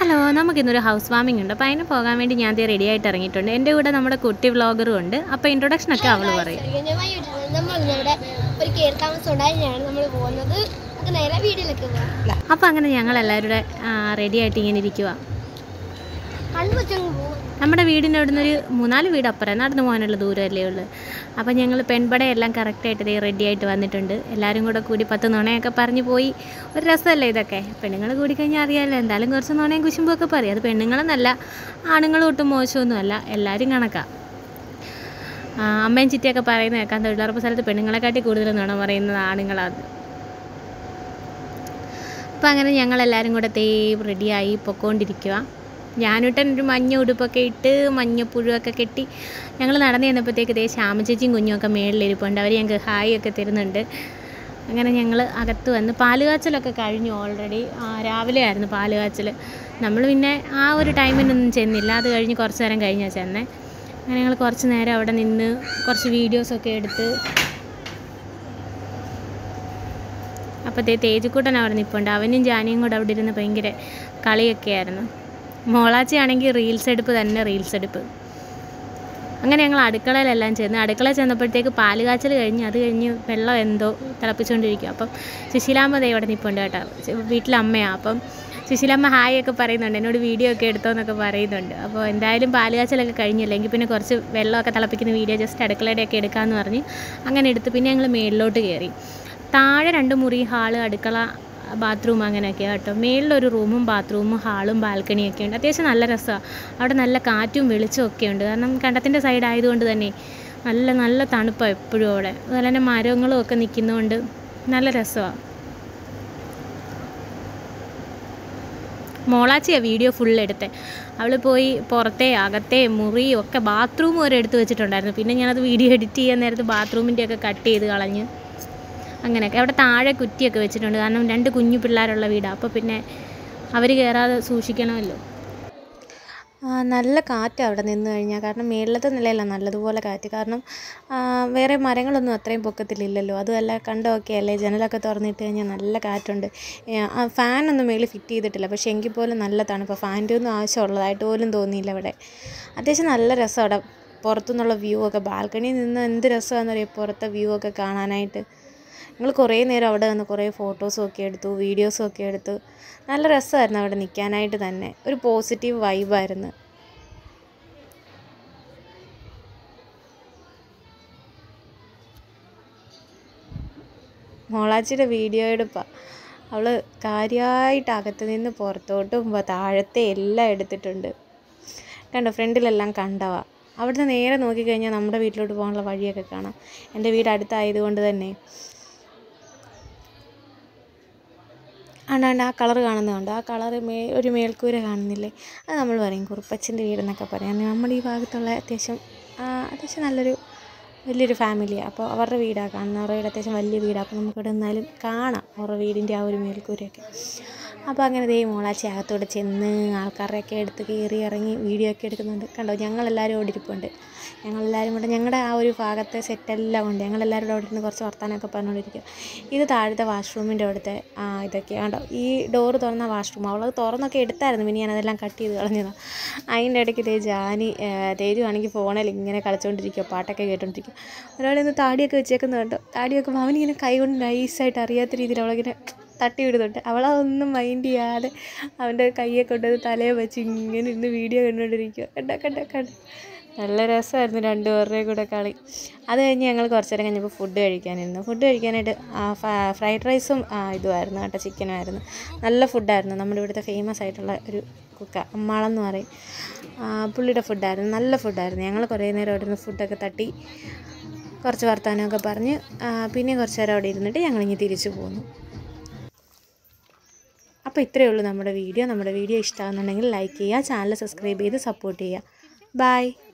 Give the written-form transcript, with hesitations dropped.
Hello, നമുക്കിന്നൊരു house warming ഉണ്ട്. അപ്പോൾ അതിന് പോകാൻ വേണ്ടി ഞാൻ റെഡി ആയിട്ട് ഇറങ്ങിയിട്ടുണ്ട്. എൻ്റെ കൂടെ നമ്മുടെ കുട്ടി വ്ളോഗറും ഉണ്ട്. അപ്പോൾ ഇൻട്രൊഡക്ഷനൊക്കെ അവൾ പറയും. അപ്പോൾ അങ്ങനെ ഞങ്ങൾ എല്ലാവരും കൂടെ റെഡി ആയിട്ട് ഇങ്ങനെ ഇരിക്കുക. നമ്മുടെ വീടിൻ്റെ അവിടെ നിന്നൊരു 3-4 വീട് അപ്പുറം നടന്നു പോകാനുള്ള ദൂരമല്ലേ ഉള്ളൂ. അപ്പോൾ ഞങ്ങൾ പെൺപടയെല്ലാം കറക്റ്റായിട്ട് റെഡി ആയിട്ട് വന്നിട്ടുണ്ട്. എല്ലാവരും കൂടെ കൂടി 10 നുണയൊക്കെ പറഞ്ഞു പോയി. ഒരു രസമല്ലേ ഇതൊക്കെ? പെണ്ണുങ്ങൾ കൂടിക്കഴിഞ്ഞാൽ അറിയാമല്ലോ, എന്തായാലും കുറച്ച് നുണയും കുശുമ്പൊക്കെ പറയും. അത് പെണ്ണുങ്ങളെന്നല്ല, ആണുങ്ങളും ഒട്ടും മോശമൊന്നുമല്ല, എല്ലാവരും കണക്കാണ്. അമ്മയും ചിറ്റിയൊക്കെ പറയുന്നത് കേൾക്കാൻ, തൊഴിലുറപ്പ് സ്ഥലത്ത് പെണ്ണുങ്ങളെക്കാട്ടി കൂടുതൽ നുണ പറയുന്നത് ആണുങ്ങളാണ്. അപ്പോൾ അങ്ങനെ ഞങ്ങളെല്ലാവരും കൂടെ റെഡിയായി പൊക്കോണ്ടിരിക്കുക. ഞാനിട്ടൻ ഒരു മഞ്ഞ ഉടുപ്പൊക്കെ ഇട്ട് മഞ്ഞപ്പുഴുവൊക്കെ കെട്ടി ഞങ്ങൾ നടന്നു ചെന്നപ്പോഴത്തേക്ക് ശ്യാമചേച്ചിയും കുഞ്ഞുമൊക്കെ മേളിലിരിപ്പുണ്ട്. അവർ ഞങ്ങൾക്ക് ഹായ് ഒക്കെ തരുന്നുണ്ട്. അങ്ങനെ ഞങ്ങൾ അകത്ത് വന്ന് പാലുകാച്ചലൊക്കെ കഴിഞ്ഞു. ഓൾറെഡി രാവിലെ ആയിരുന്നു പാലുകാച്ചൽ. നമ്മൾ പിന്നെ ആ ഒരു ടൈമിനൊന്നും ചെന്നില്ല. അത് കഴിഞ്ഞ് കുറച്ച് നേരം കഴിഞ്ഞാൽ ചെന്നേ. അങ്ങനെ ഞങ്ങൾ കുറച്ച് നേരം അവിടെ നിന്ന് കുറച്ച് വീഡിയോസൊക്കെ എടുത്ത്. അപ്പോഴത്തേ തേജുക്കൂട്ടൻ അവിടെ നിൽപ്പുണ്ട്. അവനും ജാനിയും കൂടെ അവിടെ ഇരുന്ന് ഭയങ്കര കളിയൊക്കെ ആയിരുന്നു. മോളാച്ചിയാണെങ്കിൽ റീൽസ് എടുപ്പ് തന്നെ റീൽസ് എടുപ്പ്. അങ്ങനെ ഞങ്ങൾ അടുക്കളയിലെല്ലാം ചെന്ന്. അടുക്കളയിൽ ചെന്നപ്പോഴത്തേക്ക് പാല് കാച്ചൽ കഴിഞ്ഞ് അത് കഴിഞ്ഞ് വെള്ളം എന്തോ തിളപ്പിച്ചുകൊണ്ടിരിക്കും. അപ്പം സുശീലാമ്മ ഇവിടെ നിൽപ്പുണ്ട് കേട്ടോ, വീട്ടിലമ്മയാണ്. അപ്പം സുശീലാമ്മ ഹായ് ഒക്കെ പറയുന്നുണ്ട്, എന്നോട് വീഡിയോ ഒക്കെ എടുത്തോ എന്നൊക്കെ പറയുന്നുണ്ട്. അപ്പോൾ എന്തായാലും പാല് കാച്ചലൊക്കെ കഴിഞ്ഞില്ലെങ്കിൽ പിന്നെ കുറച്ച് വെള്ളമൊക്കെ തിളപ്പിക്കുന്ന വീഡിയോ ജസ്റ്റ് അടുക്കളയുടെയൊക്കെ എടുക്കാമെന്ന് പറഞ്ഞ് അങ്ങനെ എടുത്ത് പിന്നെ ഞങ്ങൾ മേളിലോട്ട് കയറി. താഴെ 2 മുറി, ഹാള്, അടുക്കള, ബാത്റൂം അങ്ങനെയൊക്കെയാണ് കേട്ടോ. മേളിലൊരു റൂമും ബാത്റൂമും ഹാളും ബാൽക്കണിയൊക്കെ ഉണ്ട്. അത്യാവശ്യം നല്ല രസമാണ്. അവിടെ നല്ല കാറ്റും വെളിച്ചവും ഒക്കെ ഉണ്ട്. കാരണം കണ്ടത്തിൻ്റെ സൈഡ് ആയതുകൊണ്ട് തന്നെ നല്ല നല്ല തണുപ്പാണ് എപ്പോഴും അവിടെ. അതുപോലെ തന്നെ മരങ്ങളും ഒക്കെ നിൽക്കുന്നതുകൊണ്ട് നല്ല രസമാണ്. മോളാച്ചിയാണ് വീഡിയോ ഫുൾ എടുത്തത്. അവൾ പോയി പുറത്തെ അകത്തെ മുറിയും ഒക്കെ ബാത്റൂമും വരെ എടുത്ത് വെച്ചിട്ടുണ്ടായിരുന്നു. പിന്നെ ഞാനത് വീഡിയോ എഡിറ്റ് ചെയ്യാൻ നേരത്ത് ബാത്റൂമിൻ്റെയൊക്കെ കട്ട് ചെയ്ത് കളഞ്ഞ് അങ്ങനെയൊക്കെ. അവിടെ താഴെ കുറ്റിയൊക്കെ വെച്ചിട്ടുണ്ട്. കാരണം 2 കുഞ്ഞു പിള്ളേരുള്ള വീടാണ്. അപ്പോൾ പിന്നെ അവർ കയറാതെ സൂക്ഷിക്കണമല്ലോ. നല്ല കാറ്റ് അവിടെ നിന്ന് കഴിഞ്ഞാൽ, കാരണം മേളിലത്തെ നിലയല്ല നല്ലതുപോലെ കാറ്റ്. കാരണം വേറെ മരങ്ങളൊന്നും അത്രയും പൊക്കത്തിലില്ലല്ലോ. അതുമല്ല കണ്ടമൊക്കെ അല്ലേ, ജനലൊക്കെ തുറന്നിട്ട് കഴിഞ്ഞാൽ നല്ല കാറ്റുണ്ട്. ഫാനൊന്നും മേളിൽ ഫിറ്റ് ചെയ്തിട്ടില്ല, പക്ഷേ എങ്കിൽ പോലും നല്ല തണുപ്പ്. ഫാനിൻ്റെ ഒന്നും ആവശ്യമുള്ളതായിട്ട് പോലും തോന്നിയില്ല അവിടെ. അത്യാവശ്യം നല്ല രസം അവിടെ പുറത്തുനിന്നുള്ള വ്യൂ ഒക്കെ. ബാൽക്കണിയിൽ നിന്ന് എന്ത് രസമാണെന്നറിയാം പുറത്തെ വ്യൂ ഒക്കെ കാണാനായിട്ട്. ഞങ്ങൾ കുറേ നേരം അവിടെ നിന്ന് കുറേ ഫോട്ടോസും ഒക്കെ എടുത്തു, വീഡിയോസും ഒക്കെ എടുത്തു. നല്ല രസമായിരുന്നു അവിടെ നിൽക്കാനായിട്ട് തന്നെ. ഒരു പോസിറ്റീവ് വൈബായിരുന്നു. മോളാച്ചിയുടെ വീഡിയോ എടുപ്പാണ്. അവൾ കാര്യമായിട്ട് അകത്ത് നിന്ന് പുറത്തോട്ടും താഴത്തെ എല്ലാം എടുത്തിട്ടുണ്ട്. കണ്ടോ, ഫ്രണ്ടിലെല്ലാം കണ്ടവാ. അവിടുന്ന് നേരെ നോക്കിക്കഴിഞ്ഞാൽ നമ്മുടെ വീട്ടിലോട്ട് പോകാനുള്ള വഴിയൊക്കെ കാണാം. എൻ്റെ വീട് അടുത്തായതുകൊണ്ട് തന്നെ ആ കളർ കാണുന്നതുകൊണ്ട് ആ കളർ ഒരു മേൽക്കൂര കാണുന്നില്ലേ, അത് നമ്മൾ പറയും കുറുപ്പച്ചൻ്റെ വീടെന്നൊക്കെ പറയാം. നമ്മുടെ ഈ ഭാഗത്തുള്ള അത്യാവശ്യം വലിയൊരു ഫാമിലിയാണ്. അപ്പോൾ അവരുടെ വീടാണ് കാണുന്നത്. അവരുടെ വീട് അത്യാവശ്യം വലിയ വീടാണ്. അപ്പോൾ നമുക്കിവിടെ നിന്നാലും കാണാം അവരുടെ വീടിൻ്റെ ആ ഒരു മേൽക്കൂരയൊക്കെ. അപ്പോൾ അങ്ങനെ മോളാച്ചി അകത്തോടെ ചെന്ന് ആൾക്കാരുടെയൊക്കെ എടുത്ത് കയറി ഇറങ്ങി വീഡിയോ ഒക്കെ എടുക്കുന്നുണ്ട്. കണ്ടോ, ഞങ്ങളെല്ലാവരും അവിടെ ഇരിപ്പുണ്ട്. ഞങ്ങളെല്ലാവരും കൂടെ ഞങ്ങളുടെ ആ ഒരു ഭാഗത്തെ സെറ്റെല്ലാം ഉണ്ട്. ഞങ്ങളെല്ലാവരും അവിടെ ഇരുന്ന് കുറച്ച് വർത്താനമൊക്കെ പറഞ്ഞുകൊണ്ടിരിക്കുക. ഇത് താഴത്തെ വാഷ്റൂമിൻ്റെ അവിടുത്തെ ഇതൊക്കെയാണ് കേട്ടോ. ഈ ഡോറ് തുറന്ന വാഷ്റൂം. അവളത് തുറന്നൊക്കെ എടുത്തായിരുന്നു, പിന്നെ ഞാനതെല്ലാം കട്ട് ചെയ്ത് കളഞ്ഞതാണ്. അതിൻ്റെ ഇടയ്ക്ക് തേജു ആണെങ്കിൽ ഫോണിൽ ഇങ്ങനെ കളിച്ചുകൊണ്ടിരിക്കുക, പാട്ടൊക്കെ കേട്ടോണ്ടിരിക്കുക. ഒരാളിന്ന് താടിയൊക്കെ വെച്ചേക്കുന്നത് കേട്ടോ. താടി വെക്കുമ്പോൾ അവനിങ്ങനെ കൈ കൊണ്ട് നൈസായിട്ട് അറിയാത്ത രീതിയിൽ അവളിങ്ങനെ തട്ടി വിടുന്നുണ്ട്. അവളതൊന്നും മൈൻഡ് ചെയ്യാതെ അവൻ്റെ കയ്യെ കൊണ്ടത് തലയെ വെച്ച് ഇങ്ങനെ ഇരുന്ന് വീഡിയോ കണ്ടുകൊണ്ടിരിക്കുക. കണ്ട നല്ല രസമായിരുന്നു 2 പേരുടെയും കൂടെ കളി. അത് കഴിഞ്ഞ് ഞങ്ങൾ കുറച്ച് നേരം കഴിഞ്ഞപ്പോൾ ഫുഡ് കഴിക്കാനിരുന്നു. ഫുഡ് കഴിക്കാനായിട്ട് ഫ്രൈഡ് റൈസും ഇതുമായിരുന്നു കേട്ടോ, ചിക്കനുമായിരുന്നു. നല്ല ഫുഡായിരുന്നു. നമ്മുടെ ഇവിടുത്തെ ഫേമസ് ആയിട്ടുള്ള ഒരു കുക്ക, അമ്മാളെന്ന് പറയും, പുള്ളിയുടെ ഫുഡായിരുന്നു. നല്ല ഫുഡായിരുന്നു. ഞങ്ങൾ കുറേ നേരം അവിടെ നിന്ന് ഫുഡൊക്കെ തട്ടി കുറച്ച് വർത്താനമൊക്കെ പറഞ്ഞ് പിന്നെ കുറച്ച് നേരം അവിടെ ഇരുന്നിട്ട് ഞങ്ങളിങ്ങ് തിരിച്ചു പോന്നു. അപ്പോൾ ഇത്രയേ ഉള്ളൂ നമ്മുടെ വീഡിയോ. നമ്മുടെ വീഡിയോ ഇഷ്ടമാകുന്നുണ്ടെങ്കിൽ ലൈക്ക് ചെയ്യുക, ചാനൽ സബ്സ്ക്രൈബ് ചെയ്ത് സപ്പോർട്ട് ചെയ്യുക. ബൈ.